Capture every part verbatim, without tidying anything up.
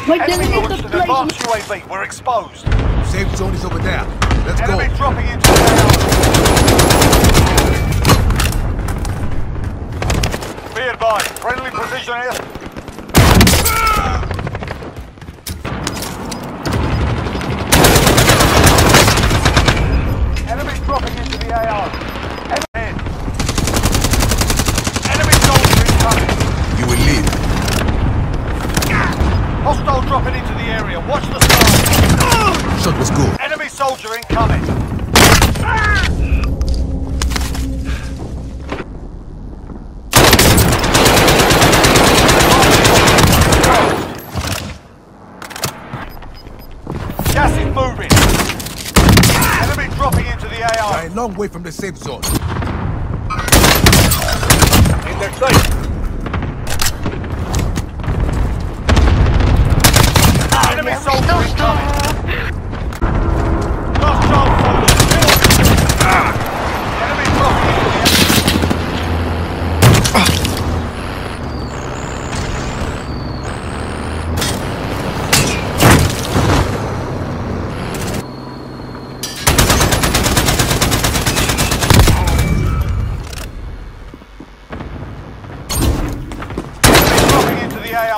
Wait, Enemy then launched the an place. advanced U A V. We're exposed. Safe zone is over there. Let's Enemy go. dropping into the A O. Be advised. Friendly precision here. Enemy dropping into the A O. Enemy, Enemy soldier incoming. You will leave. Hostile dropping into the area. Watch the sky. Shot was good. Enemy soldier incoming. Gas is moving. Enemy dropping into the A O. We're a long way from the safe zone. In their sight. Enemy soldier incoming. Last chance, soldier. Enemy dropping into the A O. Dropping into the A O.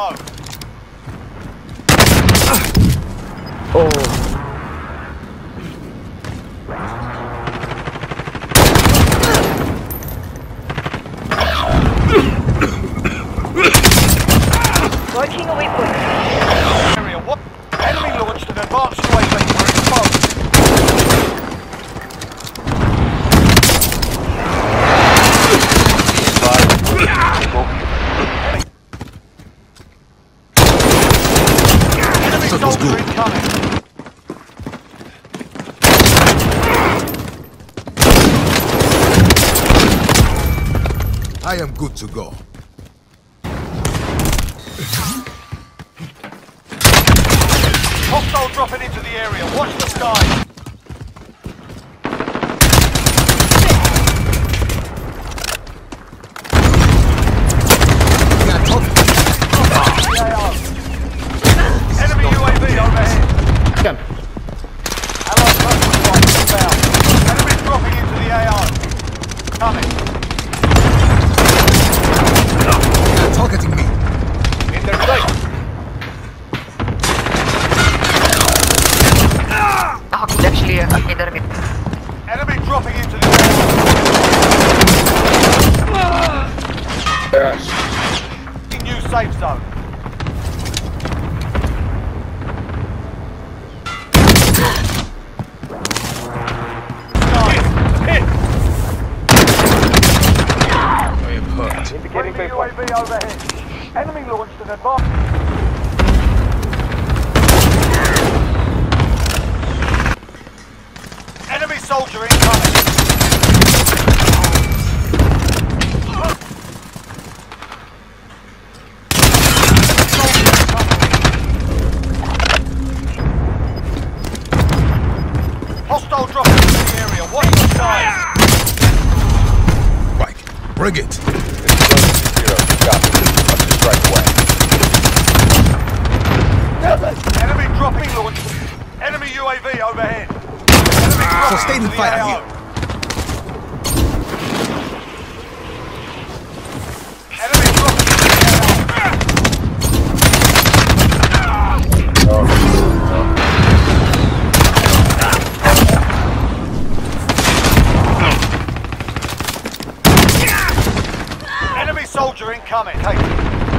Working away point. Area. What? Enemy launched an advanced U A V. We're exposed. Enemy Shot was soldier good. incoming. I am good to go. Hostile dropping into the area. Watch the sky. Yeah, top. Enemy U A V overhead. Come. Allied personal flight inbound. Enemy dropping into the A O. Coming. They're targeting me. In their sight. Oh, actually, uh, okay, there we go. Enemy dropping into the Yes. new safe zone. Hit! Hit! I am hurt. Indicating U A V overhead. Enemy launched an advanced. Enemy soldier incoming. Hostile dropping into the area. Watch the skies. Right. Bring it. Enemy dropping launch. Enemy U A V overhead. Enemy dropping Sustaining into the fire A O. here. Enemy dropping into the A O. Enemy soldier incoming. Hey.